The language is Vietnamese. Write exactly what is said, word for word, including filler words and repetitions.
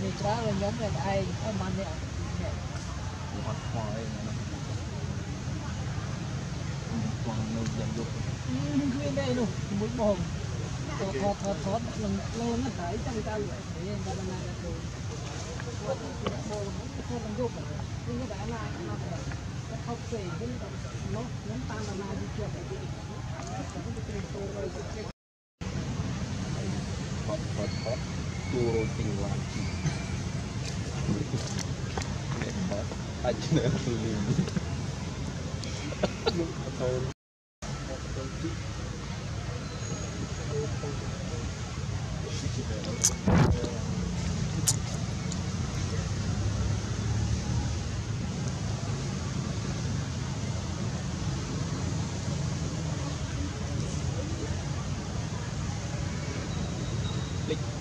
Mình trả là nhóm này ai ở mà nè. Hoặc hỏi còn nơi dành dụng. Nguyên đây luôn, mũi bồn. Thọt thọt thọt thọt lần lên nó thải trong ta vậy để em ta làm ra rồi. Nó lần dụng rồi. Nhưng cái đã là nó không xỉ cái nó nó tan là nào đi chuyện này. Hot hot hot Turo tingwan hot aja beli Philix